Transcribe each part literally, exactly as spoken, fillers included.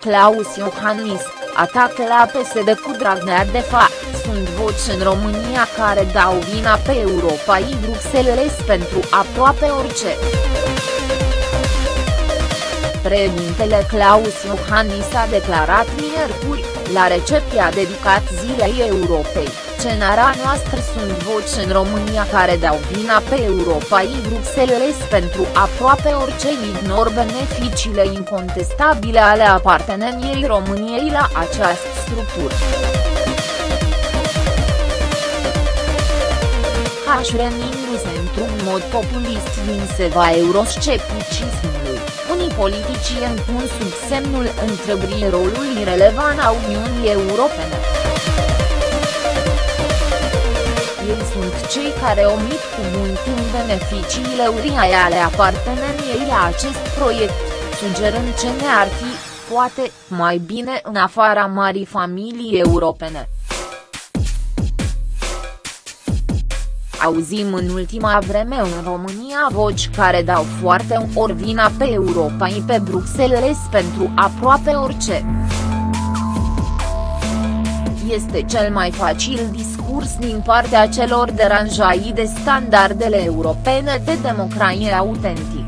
Klaus Iohannis, atacă la P S D cu Dragnea. De fapt, sunt voci în România care dau vina pe Europa și Bruxelles pentru aproape orice. Președintele Klaus Iohannis a declarat miercuri, la recepția dedicat Zilei Europei: cenara noastră sunt voci în România care dau vina pe Europa și Bruxelles pentru aproape orice, ignor beneficiile incontestabile ale apartenenței României la această structură. Așrenindu-se într-un mod populist din seva euroscepticismului, unii politicieni pun sub semnul întrebării rolul irelevant al Uniunii Europene. Ei sunt cei care omit cu mult timp beneficiile uriașe ale apartenenței la acest proiect, sugerând ce ne-ar fi, poate, mai bine în afara marii familii europene. Auzim în ultima vreme în România voci care dau foarte ori vina pe Europa și pe Bruxelles pentru aproape orice. Este cel mai facil discurs din partea celor deranjați de standardele europene de democrație autentic.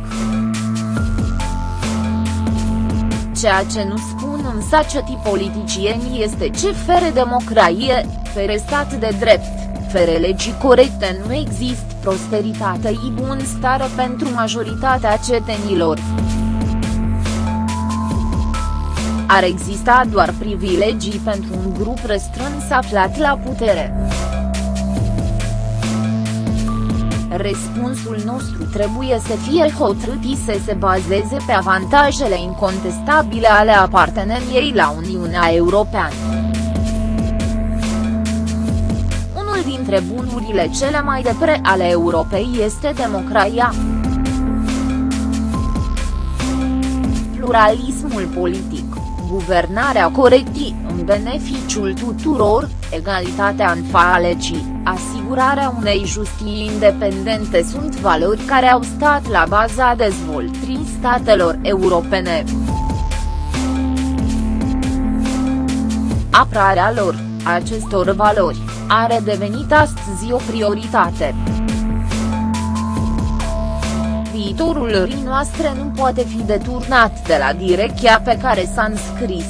Ceea ce nu spun însă acești politicieni este ce fără democrație, fără stat de drept, fără legii corecte nu există prosperitate și bunăstare pentru majoritatea cetățenilor. Ar exista doar privilegii pentru un grup restrâns aflat la putere. Răspunsul nostru trebuie să fie hotărât și să se bazeze pe avantajele incontestabile ale apartenenței la Uniunea Europeană. Unul dintre bunurile cele mai de preț ale Europei este democrația. Pluralismul politic, guvernarea corectă în beneficiul tuturor, egalitatea în fața legii, asigurarea unei justii independente sunt valori care au stat la baza dezvoltării statelor europene. Apărarea lor, acestor valori, are devenit astăzi o prioritate. Viitorul țării noastre nu poate fi deturnat de la direcția pe care s-a înscris.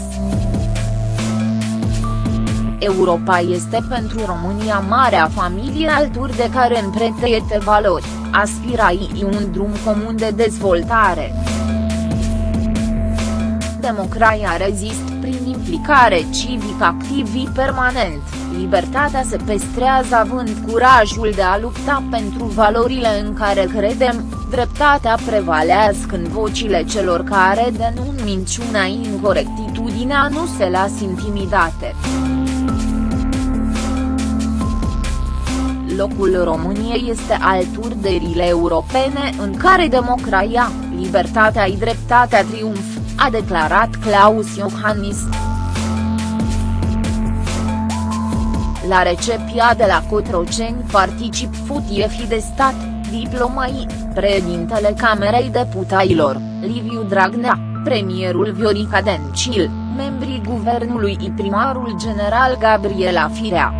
Europa este pentru România marea familie alături de care împrăștie valori, aspirații și un drum comun de dezvoltare. Democrația rezistă prin implicare civică activă permanent, libertatea se păstrează având curajul de a lupta pentru valorile în care credem, dreptatea prevalează când vocile celor care denunță minciuna și incorectitudinea nu se lasă intimidate. Locul României este alături de țările europene în care democrația, libertatea și dreptatea triumfă, a declarat Klaus Iohannis. La recepția de la Cotroceni particip șefii de stat, diplomai, președintele Camerei Deputaților, Liviu Dragnea, premierul Viorica Dencil, membrii guvernului și primarul general Gabriela Firea.